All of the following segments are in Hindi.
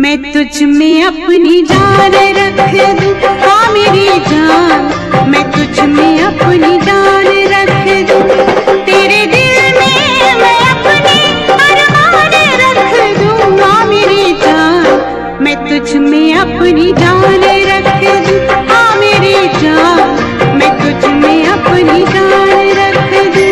मैं तुझ में अपनी जान रख दूं, हाँ मेरी जान, मैं तुझ में अपनी जान रख दूं। तेरे दिल में मैं अपने अरमान रख दूं, हाँ मेरी जान, मैं तुझ में अपनी जान रख दूं, हाँ मेरी जान, मैं तुझ में अपनी जान रख दूं।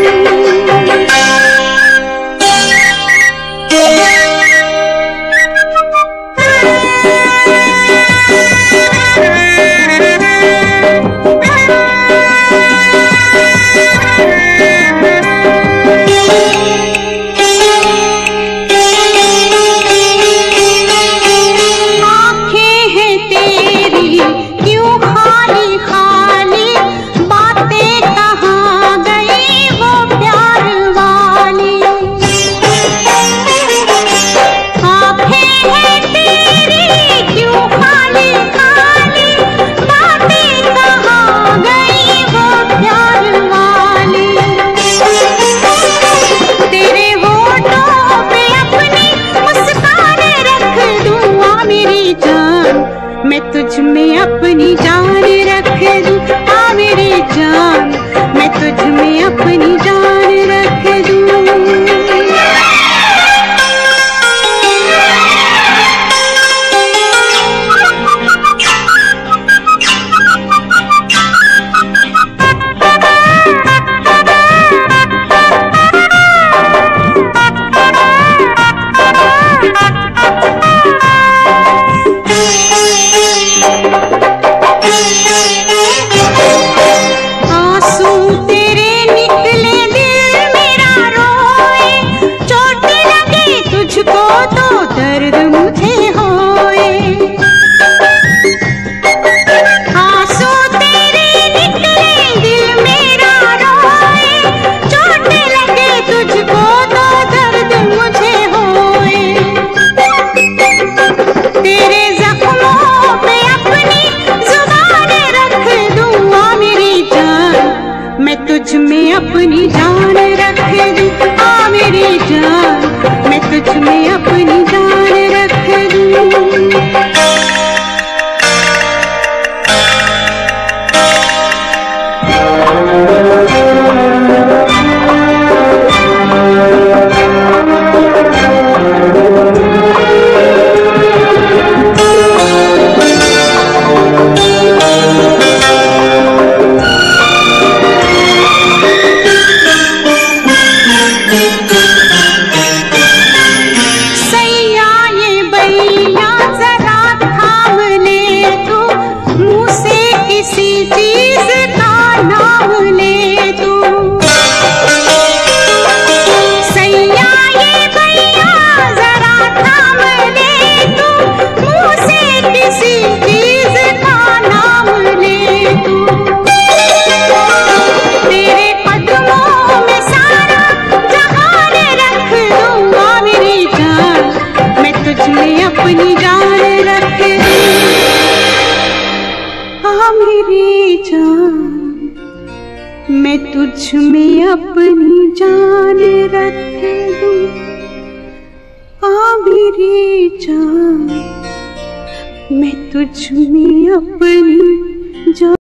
मैं तुझ में अपनी जान रख दूं, हाँ मेरी जान, मैं तुझ में अपनी जान रख दूं। मैं तुझ में अपनी जान रख दूं, हाँ मेरी जान, मैं तुझ में अपनी जान रख दूं। अपनी जान रख दूं, हाँ मेरी जान, मैं तुझ में अपनी जान रख दूं, हाँ मेरी जान, मैं तुझ में अपनी जान